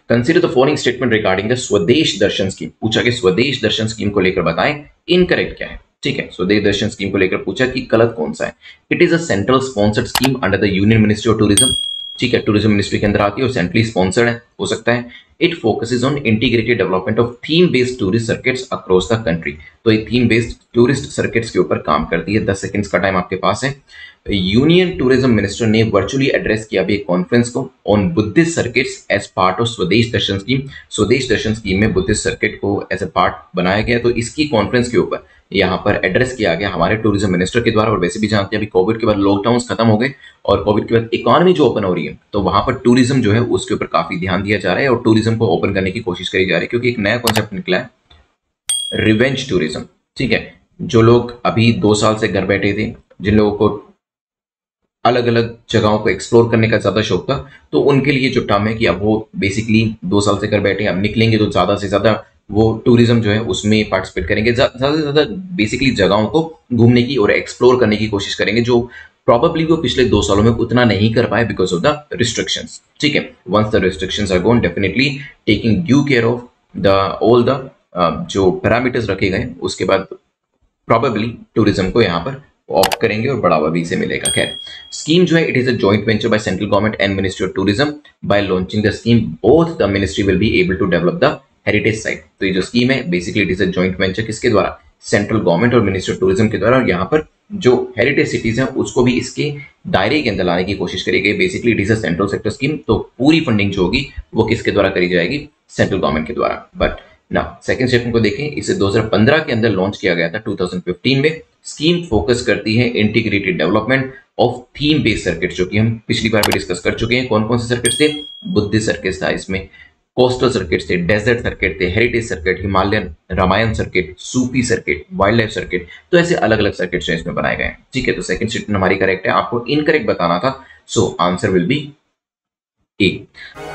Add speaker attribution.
Speaker 1: Consider the following statement regarding the Swadesh Darshan scheme. पूछा कि स्वदेश दर्शन स्कीम को लेकर बताएं इनकरेक्ट क्या है। ठीक है, स्वदेश दर्शन स्कीम को लेकर पूछा कि गलत कौन सा है। It is a central sponsored scheme under the union ministry of tourism. ठीक है, टूरिज्म मिनिस्ट्री के अंदर आती है और सेंट्रली स्पॉन्सर्ड है, हो सकता है। It focuses on integrated development of theme based tourist circuits across the country. तो ये थीम बेस्ड टूरिस्ट सर्किट्स के ऊपर काम करती है। 10 सेकंड्स का टाइम आपके पास है। यूनियन टूरिज्म मिनिस्टर ने वर्चुअली एड्रेस किया अभी एक कॉन्फ्रेंस को on Buddhist circuits as part of Swadesh Darshan scheme. Swadesh Darshan scheme में बुद्धिस्ट सर्किट को एज ए पार्ट बनाया गया, तो इसकी कॉन्फ्रेंस के ऊपर यहाँ पर एड्रेस किया गया हमारे टूरिज्म मिनिस्टर के द्वारा। और वैसे भी जानते हैं अभी कोविड के बाद लॉकडाउन खत्म हो गए और कोविड के बाद इकोनॉमी जो ओपन हो रही है, तो वहां पर टूरिज्म जो है उसके ऊपर काफी ध्यान दिया जा रहा है और टूरिज्म को ओपन करने की कोशिश करी जा रही है, क्योंकि एक नया कॉन्सेप्ट निकला है, रिवेंज टूरिज्म। ठीक है, जो लोग अभी 2 साल से घर बैठे थे, जिन लोगों को अलग अलग जगहों को एक्सप्लोर करने का ज्यादा शौक था, तो उनके लिए जो टर्म है कि अब वो बेसिकली 2 साल से घर बैठे, अब निकलेंगे तो ज्यादा से ज्यादा वो टूरिज्म जो है उसमें पार्टिसिपेट करेंगे, ज्यादा से ज्यादा बेसिकली जगहों को घूमने की और एक्सप्लोर करने की कोशिश करेंगे, जो प्रॉबेबली वो पिछले 2 सालों में उतना नहीं कर पाए बिकॉज ऑफ द रिस्ट्रिक्शंस। ठीक है, once the restrictions are gone, definitely taking due care of the all the जो पैरामीटर्स रखे गए, उसके बाद प्रॉबेबली टूरिज्म को यहाँ पर ऑप्ट करेंगे और बढ़ावा भी इसे मिलेगा। खैर, स्कीम जो है it is a joint venture by central government and ministry of tourism. By launching the scheme both the ministry will be able to develop the heritage site. तो ये जो स्कीम है basically it is a joint venture, किसके द्वारा? Central government और ministry of tourism के द्वारा। और यहाँ पर जो हेरिटेज सिटीज हैं उसको भी इसके दायरे के अंदर लाने की कोशिश करी गई। Basically it is a central sector scheme, तो पूरी फंडिंग जो होगी वो किसके द्वारा करी जाएगी? सेंट्रल गवर्नमेंट के द्वारा। बट ना सेकंड स्टेटमेंट को देखें, इसे 2015 के अंदर लॉन्च किया गया था, 2015 में। स्कीम फोकस करती है integrated development of theme based circuit, जो कि हम पिछली बार भी डिस्कस कर चुके हैं। कौन कौन से सर्किट थे? बुद्धिस्ट सर्किट था इसमें, कोस्टल सर्किट थे, डेजर्ट सर्किट थे, heritage circuit, Himalayan Ramayana circuit, Sufi circuit, wildlife circuit, तो ऐसे अलग अलग सर्किट जो इसमें बनाए गए हैं। ठीक है, तो सेकंड स्टेटमेंट हमारी करेक्ट है, आपको इनकरेक्ट बताना था, so answer will be A.